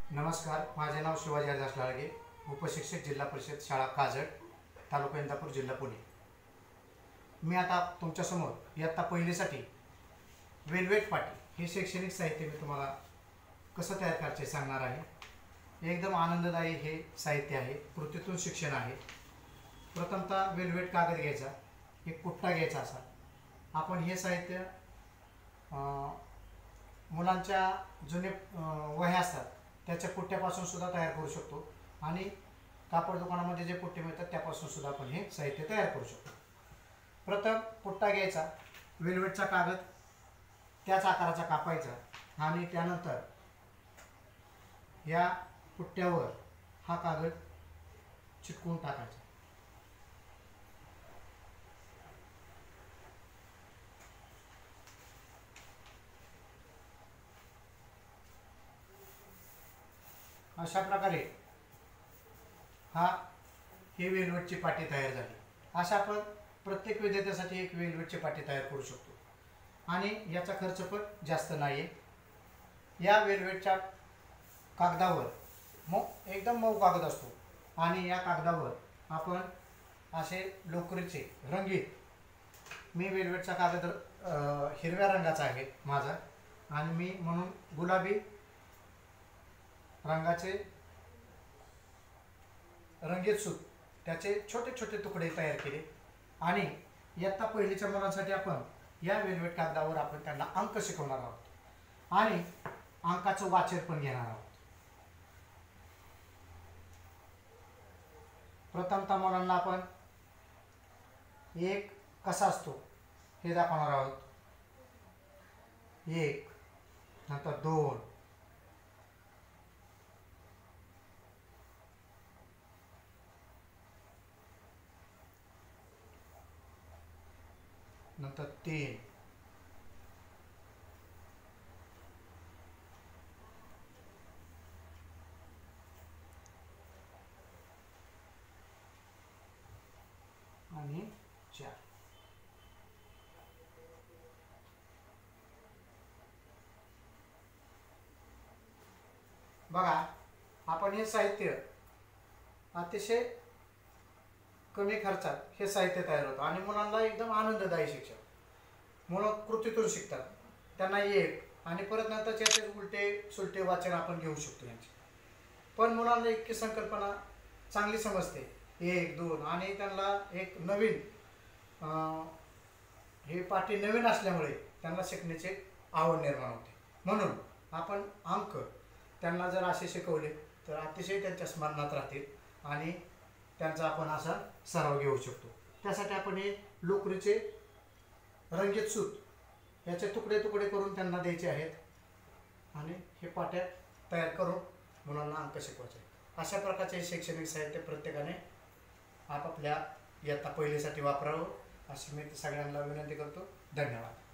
नमस्कार, माझे नाव शिवाजी हरिदास लाळगे, उपशिक्षक जिल्हा परिषद शाळा काजळ, तालुका इंदापूर, जिल्हा पुणे। मी आता तुमच्यासमोर इयत्ता पहिलीसाठी वेलवेट पाटी हे शैक्षणिक साहित्य मी तुम्हाला कसं तयार करायचे सांगणार आहे। एकदम आनंददायी हे साहित्य आहे, कृतीतून शिक्षण आहे। प्रथमतः वेलवेट कागद घ्यायचा, एक पुट्टा घ्यायचा असा। आपण हे साहित्य मुलांच्या जुने वह्या असतात त्याच्या पुट्ट्यापासून सुद्धा तयार करू शकतो आणि कापड दुकानामध्ये जे पुट्टे मिळतात त्यापासून सुद्धा आपण हे साहित्य तयार करू शकतो। प्रथम पुट्टा घ्यायचा, वेलवेटचा कागद त्याच आकाराचा कापायचा आणि त्यानंतर या पुट्ट्यावर हा कागद चिटकवून टाकायचा। अशा प्रकारे ही वेलवेटची पाटी तयार झाली। अशा आपण प्रत्येक विद्यार्थ्यासाठी एक वेलवेटची पाटी तयार करू शकतो आणि याचा खर्च पण जास्त नाही। या वेलवेटच्या कागदावर एकदम मऊ कागद असतो आणि या कागदावर आपण असे लोकरीचे रंगीत, मी वेलवेटचा कागद हिरव्या रंगाचा आहे माझा आणि मी म्हणून गुलाबी रंगाचे रंगीत सूत त्याचे छोटे छोटे तुकडे तयार केले आणि इयत्ता पहिलीच्या मुलांसाठी आपण या वेलवेट कागदावर आपण त्यांना अंक शिकवणार आहोत आणि अंकाचं वाचन पण घेणार आहोत। प्रथमतः मुलांना आपण एक कसा असतो हे दाखवणार आहोत। एक, नंतर दोन, नंतर तीन, आणि चार। बघा, आपण हे साहित्य अतिशय कमी खर्चात हे साहित्य तयार होतं आणि मुलांना एकदम आनंददायी शिक्षण, मुलं कृतीतून शिकतात। त्यांना एक आणि परत नंतर त्याचे उलटे सुलटे वाचन आपण घेऊ शकतो यांचे। पण मुलांना इतकी संकल्पना चांगली समजते, एक दोन, आणि त्यांना एक नवीन हे पाठी नवीन असल्यामुळे त्यांना शिकण्याची आवड निर्माण होते। म्हणून आपण अंक त्यांना जर असे शिकवले तर अतिशय त्यांच्या स्मरणात राहतील आणि त्यांचा आपण असा सराव घेऊ शकतो। त्यासाठी आपण हे लोकरीचे रंगीत सूत याचे तुकडे तुकडे करून त्यांना द्यायचे आहेत आणि हे पाट्या तयार करून मुलांना अंक शिकवायचे। अशा प्रकारचे शैक्षणिक साहित्य प्रत्येकाने आपापल्या इयत्ता पहिलीसाठी वापरावं अशी मी सगळ्यांना विनंती करतो। धन्यवाद।